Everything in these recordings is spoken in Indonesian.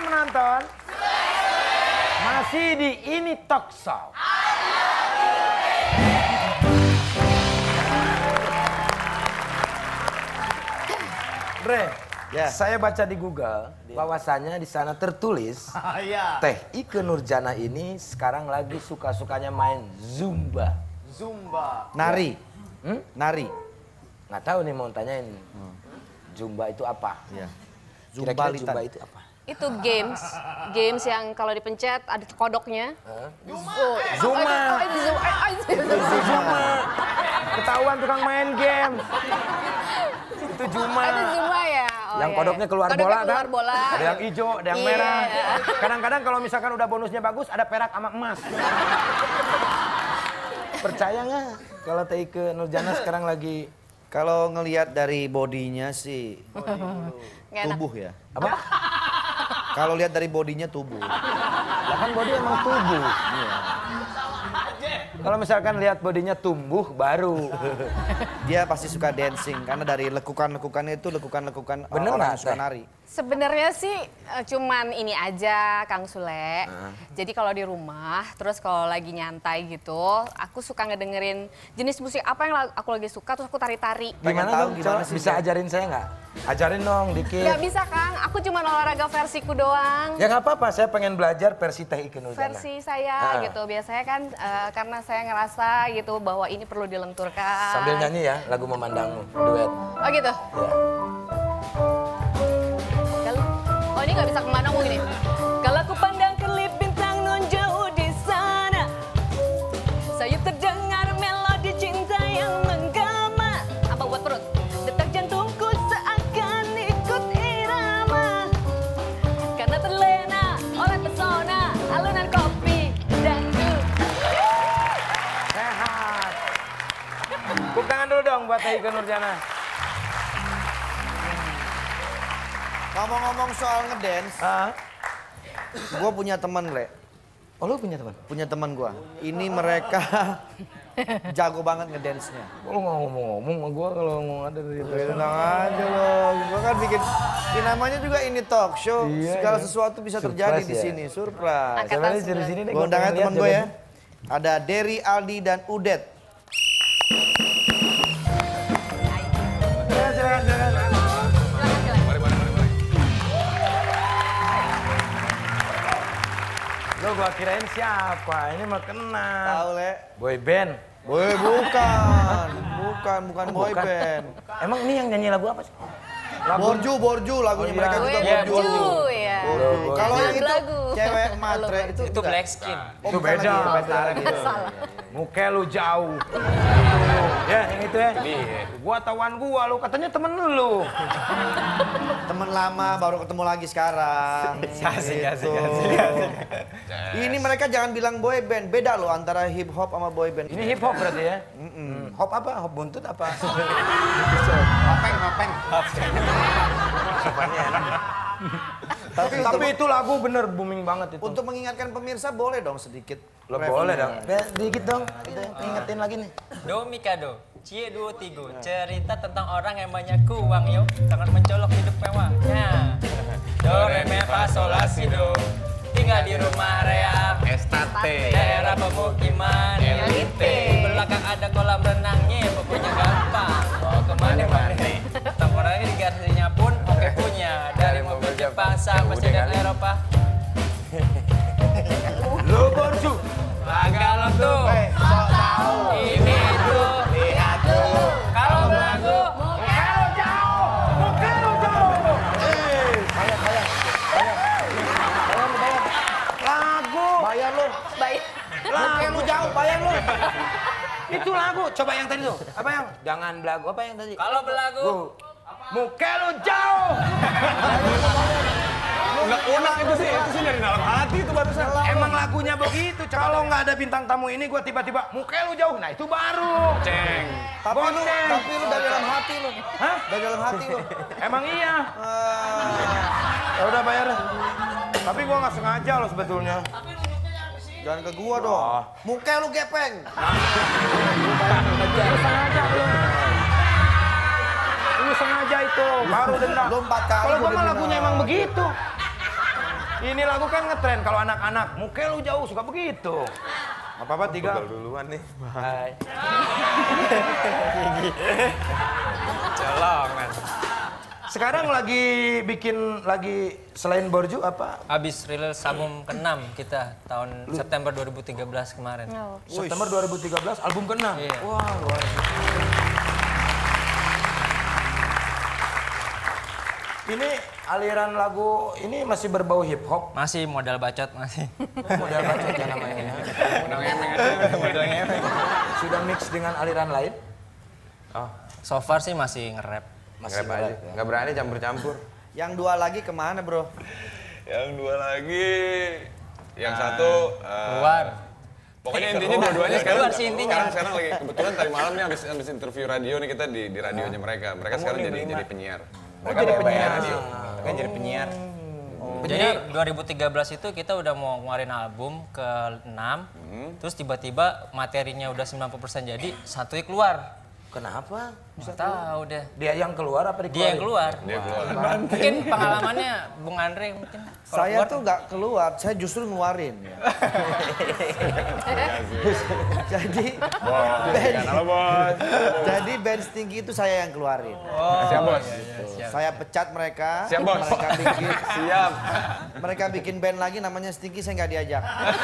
menonton. Masih di Ini Talk Show. Bre, Ya. saya baca di Google bahwasannya di sana tertulis Teh Ikke Nurjana ini sekarang lagi suka-sukanya main Zumba. Zumba. Nari. Nari. Nggak tahu nih mau tanyain. Zumba itu apa? Ya. Kira-kira Zumbalitan. Zumba itu apa? Itu games yang kalau dipencet ada kodoknya. Zuma. Zuma. Ketahuan tukang main game. Itu Zuma. Itu Zuma ya. Oh, Yang iya, kodoknya iya. keluar Kodoknya bola keluar kan? bola. Ada yang hijau, ada yang Iya. merah. Kadang-kadang kalau misalkan udah bonusnya bagus, ada perak sama emas. Percaya nggak kalau Teh Ikke Nurjana sekarang lagi Kalau ngelihat dari bodinya sih Nggak enak. tubuh ya. apa? Kalau lihat dari bodinya tubuh. Lah kan body emang tubuh. Iya. Kalau misalkan lihat bodinya tumbuh baru. Dia pasti suka dancing karena dari lekukan-lekukannya itu lekukan-lekukan Bener orang nggak, yang suka Teh? nari. Sebenarnya sih cuman ini aja Kang Sule. Jadi kalau di rumah, terus kalau lagi nyantai gitu, aku suka ngedengerin jenis musik apa yang aku lagi suka, terus aku tari-tari. Pengen Gimana tahu dong? gimana Coba sih, bisa Teh? ajarin saya nggak? Ajarin dong dikit. Gak bisa Kang, aku cuma olahraga versiku doang. Ya nggak apa-apa, saya pengen belajar versi Teh Ikke Nurjana. Versi saya gitu, biasanya kan karena saya ngerasa gitu bahwa ini perlu dilenturkan. Sambil nyanyi ya lagu Memandangmu, duet. Oh gitu? Ya. Oh ini nggak bisa kemana mau gini. Kalau aku pandang kelip bintang non jauh di sana, saya terdengar melodi cinta yang menggema. Apa buat perut? Detak jantungku seakan ikut irama, karena terlena oleh pesona alunan kopi dangdut. Sehat. Tepuk tangan dulu dong buat Teh Ikke Nurjana. Ngomong-ngomong soal ngedance, gue punya teman, Le. Oh lu punya teman? Punya teman gue. Ini mereka jago banget ngedance-nya. Lu nggak ngomong-ngomong sama gue kalau ngomong ada dari Tenang aja loh, gue kan bikin, ini namanya juga Ini Talk Show. Iya, Segala iya. sesuatu bisa terjadi Surprise di ya? sini, surprise. Angkat- Coba di sini deh. Gue undang aja teman gue ya. Ada Derry, Aldi, dan Udet. Silakan. Lo gua kirain siapa? Ini mah kenal. Tahu, Le? Boy band. Boy, bukan boy Bukan. band. Emang ini yang nyanyi lagu apa sih? Borju lagunya Oh, iya. mereka juga Iya, Borju. Borju, ya. Borju. Kalau yang itu Lagu. cewek matre itu Itu enggak. Black Skin. Oh, Itu bukan beda. lagi, beda lagi. Muka lu jauh. Ya, yang itu ya. Gua tawan gua, lu katanya temen lu. Temen lama baru ketemu lagi sekarang. Asik. Ini mereka jangan bilang boy band, beda loh antara hip hop sama boy band. Ini hip hop berarti ya? Hop apa? Hop buntut apa? Hopeng. Tapi Tapi itu lagu bener booming banget itu. untuk mengingatkan pemirsa boleh dong sedikit. Lo boleh dong. Dikit dong. Kita ingetin lagi nih. Do Mikado, Cie Duo Tigo, cerita tentang orang yang banyak uang yo, sangat mencolok hidup mewah. Do Re Me Fa Sol La Si Do, tinggal di rumah reak, Estate. daerah pemukiman, Elite. belakang ada kolam renangnya, pokoknya gampang. Mau kemana-mana, tongkrongannya di garasinya pun oke punya, dari mobil Jepang sampai sedan Eropa. Lo borju. Agak tuh, ini tuh, lihat tuh, kalau belagu, Lagu. Bayar lo. Baik. Lagu lu jauh, bayar lo. Itu lagu. Coba yang tadi tuh. Apa yang? Jangan belagu. Apa yang tadi? kalau belagu. Muka lu jauh. Unek itu sih dari dalam hati itu barusan. Emang lagunya begitu. Kalau nggak ada bintang tamu ini, gue tiba-tiba muka lu jauh. Nah itu baru. Ceng. Tapi lu dari dalam hati lu. Hah? Dari dalam hati lu. Emang iya. Ya udah bayar. Tapi gue nggak sengaja loh sebetulnya. Jangan ke gua dong. Muka lu gepeng. Lu sengaja itu. Baru dendam. Lu 4 kali Kalau gua gue mah dendam. lagunya emang begitu. Ini lagu kan ngetren kalau anak-anak. Muka lu jauh suka begitu. Apa-apa tiga. Pegel duluan nih. Hai. Colongan. Sekarang lagi bikin selain Borju apa? Habis rilis album ke-6 kita tahun September 2013 kemarin. September 2013 album ke-6. Iya. Wah, luar biasa. Ini aliran lagu ini masih berbau hip hop. Masih modal bacot masih. Modal bacot ya namanya. Modal ngemeng aja. Modal ngemeng. Sudah mix dengan aliran lain? Oh, So far sih masih nge-rap. Masih nge-rap aja. Nggak berani campur-campur. Yang dua lagi kemana bro? Yang dua lagi, yang satu Keluar. Pokoknya intinya dua-duanya sekarang. Keluar sih intinya. Sekarang lagi kebetulan tadi malam nih habis interview radio nih kita di radionya mereka. Mereka sekarang jadi penyiar. Mereka jadi mau penyiar. radio. Kan jadi penyiar. Jadi 2013 itu kita udah mau ngeluarin album ke-6, terus tiba-tiba materinya udah 90% jadi, satunya keluar. Kenapa? Nggak tahu deh. Dia yang keluar apa dikeluarin? Dia yang keluar. Dia keluar. Mungkin pengalamannya Bung Andre mungkin. kalau Saya keluar- tuh nggak keluar, saya justru ngeluarin. Ya. Jadi Halo bos. jadi band Stinky itu saya yang keluarin. Siap bos. Saya pecat mereka. Siap, Bos. Siap. Mereka bikin band lagi namanya Stinky, saya nggak diajak.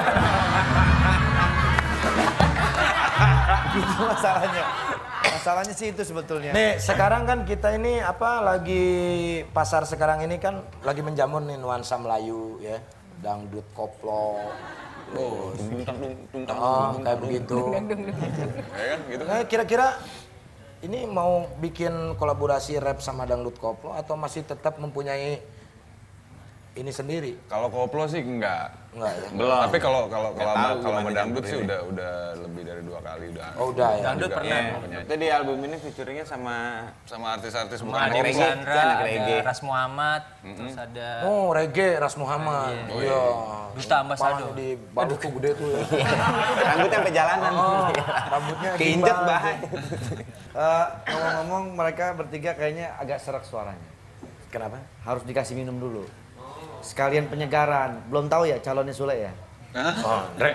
Gitu masalahnya. Masalahnya sih itu sebetulnya. Nih, sekarang kan kita ini lagi pasar sekarang ini kan lagi menjamur nih nuansa Melayu ya. Dangdut koplo. Oh, kayak begitu. Ya kan gitu. Nah, kira-kira ini mau bikin kolaborasi rap sama dangdut koplo atau masih tetap mempunyai ini sendiri? Kalau koplo sih enggak. Enggak ya? Belum. Tapi kalau sama dangdut sih udah lebih dari 2 kali udah. Oh, udah ya. Dangdut pernah. Itu di album ini featuringnya sama Sama artis-artis bukan Ade koplo. Sandra, anak ada reggae. Ras Muhammad, terus ada Oh, reggae Ras Muhammad. Iya. Duta Ambasador. Palanya di balut tuh gede tuh ya. rambutnya sampai jalanan. Rambutnya Keinjek gimbal. bahaya. Ngomong-ngomong mereka bertiga kayaknya agak serak suaranya. Kenapa? Harus dikasih minum dulu. Sekalian penyegaran. Belum tahu ya calonnya Sule ya? Oh, Andre.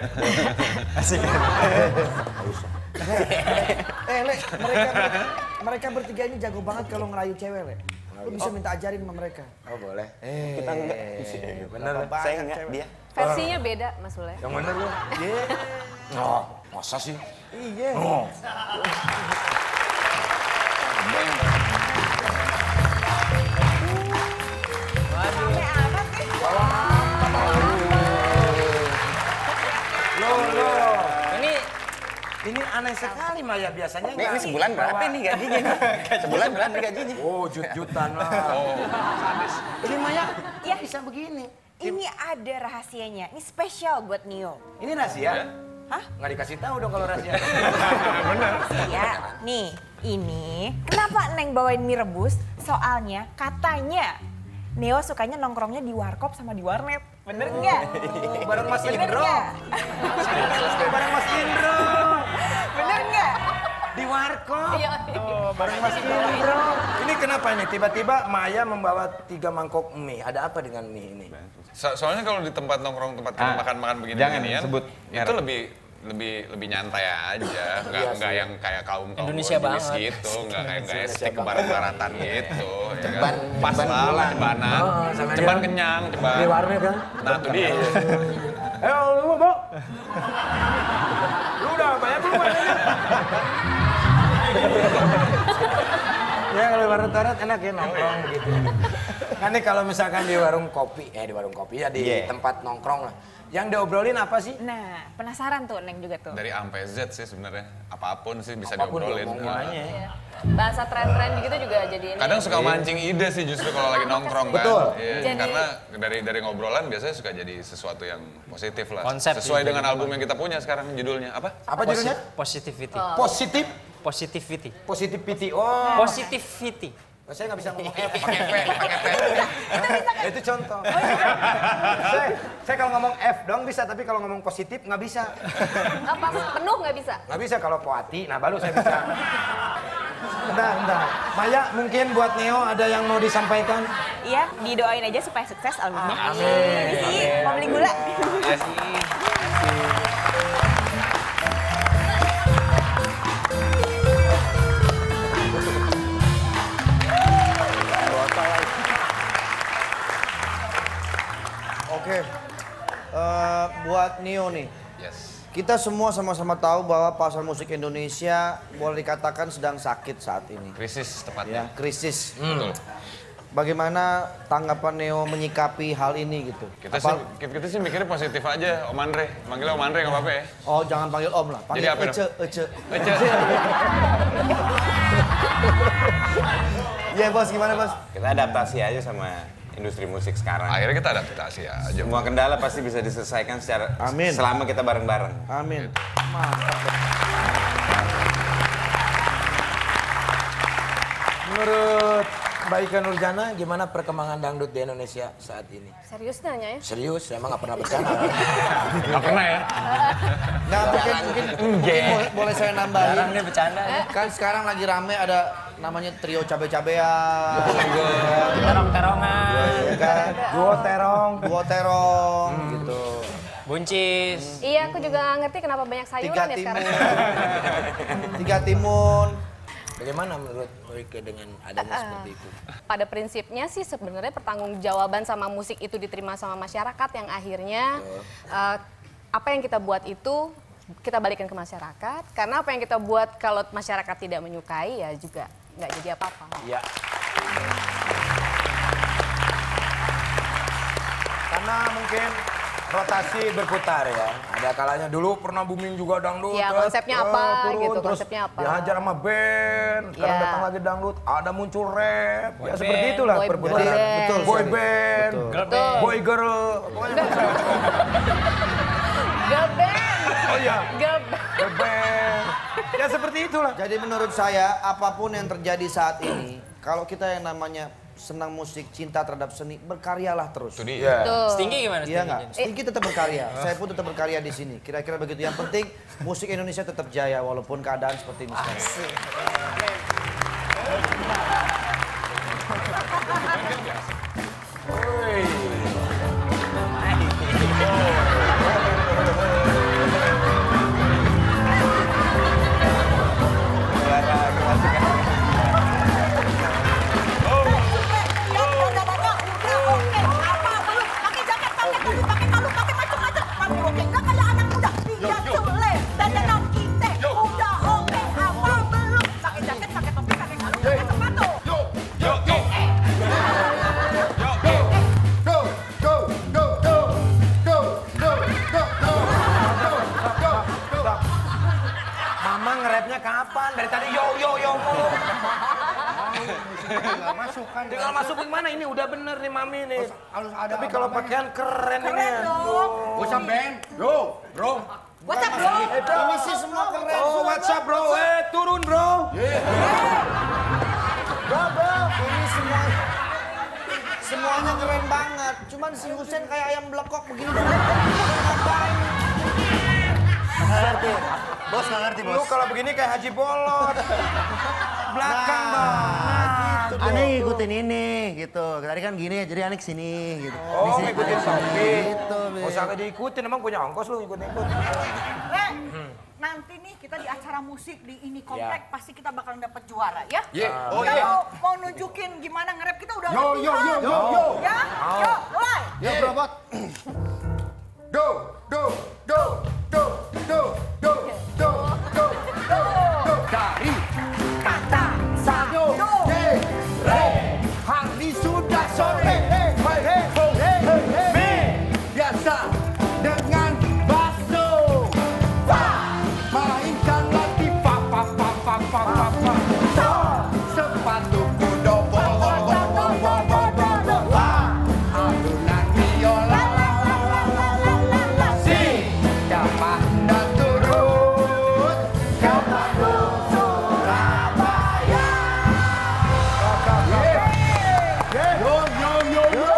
Le, mereka bertiga ini jago banget kalau ngerayu cewek, Le. Lu bisa minta ajarin sama mereka. Oh, boleh. Kita enggak. Bener. Saya enggak dia. Versinya beda, Mas Sule. Yang bener lu. Oh, masa sih? Iya. Oh. Ini aneh sekali Maya biasanya Nih, ini sebulan berapa nih gajinya? Sebulan berapa gajinya? Oh, jut-jutan lah. Oh, ini Maya Ya. bisa begini. Ini ada rahasianya. Ini spesial buat Nio. Ini rahasia? Hah? Nggak dikasih tahu dong kalau rahasia. Ya, nih, ini kenapa Neng bawain mie rebus? Soalnya katanya Neo sukanya nongkrongnya di warkop sama di warnet. Bener nggak? Bareng Mas Bener Indro. nggak? Bareng Mas Indro. Bener nggak? Di warkop. Iya. Bareng Mas Indro. Ini kenapa ini? Tiba-tiba Maya membawa 3 mangkok mie. Ada apa dengan mie ini? Soalnya kalau di tempat nongkrong, tempat kita makan-makan begini jangan beginian, sebut itu lebih nyantai aja, nggak yang kayak kaum Indonesia jenis banget. gitu, nggak estik barat-baratan gitu, ya kan? Ceban, Pas ceban lah pulang. cebanan, sama ceban dia. kenyang, ceban. Di warnet kan? Nah itu dia. Lu mau? Lu udah banyak belum warnetnya? Ya kalau warnet enak ya nongkrong begitu. Kan nih kalau misalkan di warung kopi ya di tempat nongkrong lah. Yang diobrolin apa sih? Nah, penasaran tuh Neng juga tuh. Dari A sampai Z sih sebenarnya, apapun sih bisa Apapun diobrolin. diomongin Nah. aja. Iya. Bahasa tren-tren gitu juga jadi ini. Kadang suka mancing ide sih justru kalau lagi nongkrong kan. Betul. Iya, Jadi- karena dari ngobrolan biasanya suka jadi sesuatu yang positif lah. Konsep Sesuai sih, dengan jadi album yang kita punya sekarang judulnya apa? Apa judulnya? Positivity. Positif. Positivity. Positivity. Oh. Positivity. Saya nggak bisa ngomong F, pakai P, pakai P. Itu contoh. Saya kalau ngomong F dong bisa, tapi kalau ngomong positif nggak bisa. Apa penuh nggak bisa? Nggak bisa kalau poati, nah baru saya bisa. Nah, Bentar. Maya, mungkin buat Neo ada yang mau disampaikan? Iya, didoain aja supaya sukses albumnya. Amin. Isi, mau beli gula. Oke, buat Neo nih. Yes. Kita semua sama-sama tahu bahwa pasar musik Indonesia boleh dikatakan sedang sakit saat ini. Krisis Ya, tepatnya. krisis. Betul. Bagaimana tanggapan Neo menyikapi hal ini gitu? Kita sih mikirnya positif aja, Om Andre. Manggilnya Om Andre nggak apa-apa ya. Oh, jangan panggil Om lah. Panggil Jadi apa dong? Ece. Ece. Iya, Bos, gimana, Bos? Kita adaptasi aja sama industri musik sekarang. Akhirnya kita adaptasi aja. Semua kendala pasti bisa diselesaikan secara Amin. selama kita bareng-bareng. Amin. Menurut Mbak Ika Nurjana, gimana perkembangan dangdut di Indonesia saat ini? Serius nanya ya? Serius, emang nggak pernah bercanda. Nggak pernah ya? Nah, mungkin boleh saya nambahin. Jarang dia bercanda. Kan sekarang lagi rame ada namanya trio cabe-cabean. Terong-terongan. Ya kan? Duo terong gitu. Buncis. Iya, aku juga nggak ngerti kenapa banyak sayuran ya sekarang. Tiga timun. Bagaimana menurut Mbak Ika dengan adanya seperti itu? Pada prinsipnya sih sebenarnya pertanggungjawaban sama musik itu diterima sama masyarakat yang akhirnya apa yang kita buat itu kita balikin ke masyarakat. Karena apa yang kita buat kalau masyarakat tidak menyukai ya juga nggak jadi apa-apa. Iya. Karena mungkin rotasi berputar ya. Ada kalanya dulu pernah booming juga dangdut. Iya, konsepnya apa gitu, terus konsepnya apa. dihajar sama band, sekarang Iya. datang lagi dangdut, ada muncul rap. Boy Ya band, seperti itulah boy perputaran. band. Betul. Boy sekali. band, Betul. Girl band. boy girl. Pokoknya Girl band, oh iya, girl band. boy band. Ya seperti itulah. Jadi menurut saya apapun yang terjadi saat ini, kalau kita yang namanya senang musik, cinta terhadap seni, berkaryalah terus. Itu dia. Iya. Tuh. Stinky gimana? Iya Stinky? nggak? Stinky tetap berkarya. Saya pun tetap berkarya di sini. Kira-kira begitu. Yang penting musik Indonesia tetap jaya walaupun keadaan seperti ini sekarang. Mama nge-rapnya kapan? Dari tadi yo mulu. Tinggal masukin mana ini udah bener nih Mami nih. Tapi kalau pakaian keren ini. What's up, man? Yo, bro. What's up, bro? Ini sih semua keren. Oh, what's up bro? Turun bro. Bro, ini semuanya keren banget. Cuman si Husen kayak ayam blekok begini. Ngapain? Bos nggak ngerti, Lu kalau begini kayak Haji Bolot. Belakang bang. Gitu, Aneh ngikutin ini gitu. Tadi kan gini, jadi aneh kesini gitu. Oh, ngikutin topik. Gitu, Gak usah diikutin, emang punya ongkos lu ikut-ikut. Nanti nih kita di acara musik di ini komplek pasti kita bakalan dapat juara ya. Oh Kita iya. mau nunjukin gimana nge-rap kita udah Yo, yo, latihan. yo, yo, yo. Ya, yuk mulai. Ya, bro, bot. Do, do, do, do, do, do, do, do, do, do. Dari Kata Sado, do. re, hari sudah sore, hey, hey, hey, hey, hey. Biasa dengan bakso. Mainkan lagi, pa, pa, pa, pa, pa, pa, pa. Sepatuku dobol, bol, bol, bol, bol, bol, bol, bol. Alunan biola, la, la, la, la, la, la, la. Si, dapat dan turun, ke Bandung, Surabaya. Yo, yo, yo, yo.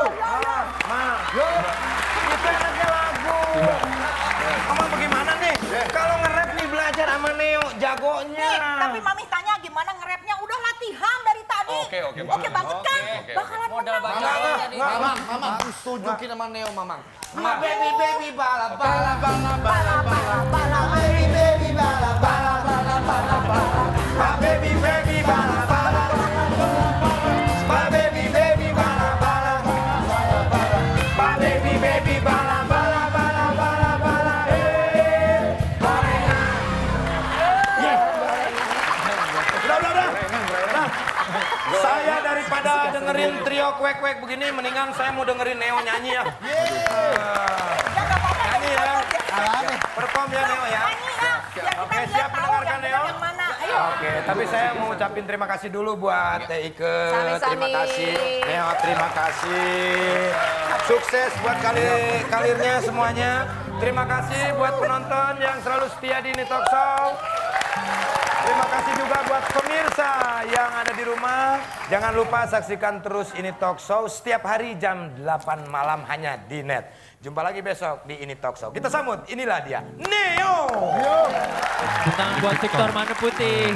Itu enaknya lagu. Emang bagaimana nih? Kalau nge-rap nih belajar sama Neo, jagonya. Nih, tapi Mami tanya gimana nge-rapnya Oke Oke banget kan? Bakalan Modal menang. banget. Mamang, tunjukin sama Neo, Mamang. Ma baby bala bala bala bala bala bala baby bala bala bala bala bala. Ma baby bala bala bala bala. Ma baby bala bala bala bala. Ma baby bala bala bala bala bala. Udah. Saya daripada dengerin trio kwek-kwek begini, mendingan saya mau dengerin Neo nyanyi ya. Nyanyi ya. Perform ya Neo ya. Oke, siap mendengarkan Neo? Oke, tapi saya mau ucapin terima kasih dulu buat Ike. Terima kasih. Neo, terima kasih. Sukses buat karirnya semuanya. Terima kasih buat penonton yang selalu setia di ini Talk Show. Terima kasih juga buat pemirsa yang ada di rumah. Jangan lupa saksikan terus ini Talk Show setiap hari jam 8 malam hanya di net. Jumpa lagi besok di ini Talk Show. Kita sambut, inilah dia, Neo. Tangan buat Victor Mana Putih.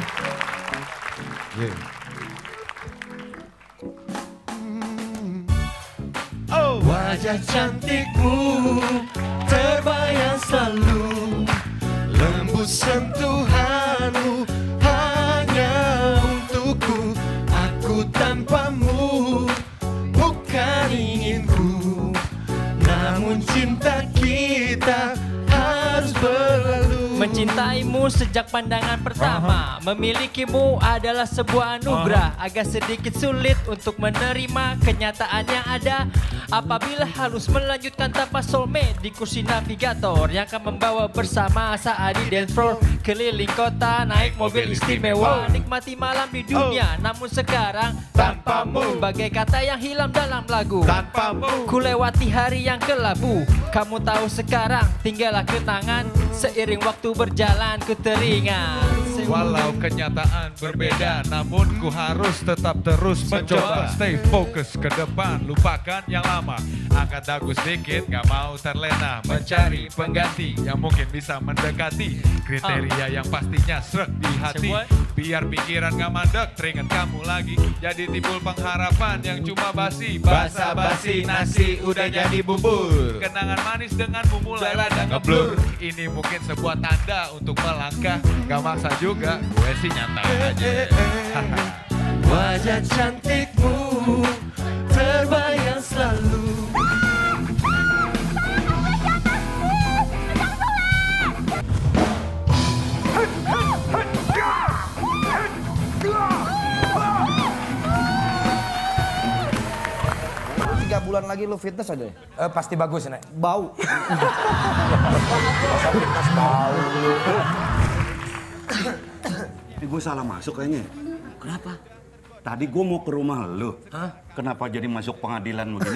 Wajah cantikmu terbayang selalu, lembut sentuhanmu hanya untukku. Aku tanpamu bukan inginku, namun cinta kita harus berlalu. Mencintaimu sejak pandangan pertama, memilikimu adalah sebuah anugerah. Agak sedikit sulit untuk menerima kenyataan yang ada apabila harus melanjutkan tanpa soulmate di kursi navigator yang akan membawa bersama saat di dance floor, keliling kota, naik mobil istimewa, nikmati malam di dunia. Namun sekarang tanpamu, bagai kata yang hilang dalam lagu. Tanpamu, ku lewati hari yang kelabu. Kamu tahu sekarang tinggallah kenangan, seiring waktu berjalan ku teringat. Walau kenyataan berbeda, namun ku harus tetap terus mencoba. Stay fokus ke depan, lupakan yang lama. Angkat dagu sedikit, gak mau terlena. Mencari pengganti yang mungkin bisa mendekati kriteria yang pastinya srek di hati. Biar pikiran gak mandek, teringat kamu lagi. Jadi timbul pengharapan yang cuma basi. Basa-basi nasi udah jadi bubur. Kenangan manis denganmu mulai rada ngeblur. Ini mungkin sebuah tanda untuk melangkah. Gak maksa juga, gue sih nyantai aja. Wajah cantikmu terbayang selalu. Bulan lagi lu fitness aja ya? Pasti bagus, Nek. Bau. Fitness bau. Tapi gue salah masuk kayaknya. Kenapa? Tadi gue mau ke rumah lu. Hah? Kenapa jadi masuk pengadilan begini?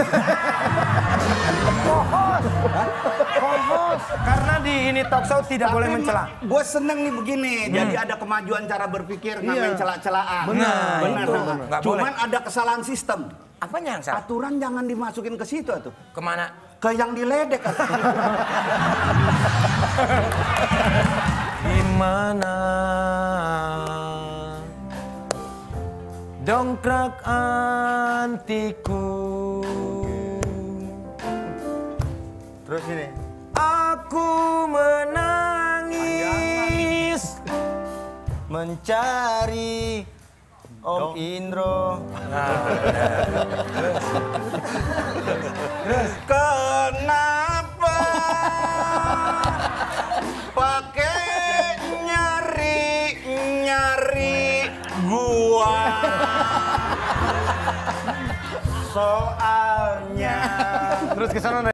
Kohos. Karena di ini Talk Show tidak boleh mencela. Gue seneng nih begini. Jadi ada kemajuan cara berpikir, nggak main cela-celaan. Benar. Cuman ada kesalahan sistem. Apanya yang salah? Aturan jangan dimasukin ke situ tuh. Kemana? Ke yang diledek. Gimana dongkrak antiku. Terus ini. Aku menangis mencari Om Indro. Terus kenapa pakai nyari gua? Soalnya. Terus ke sana.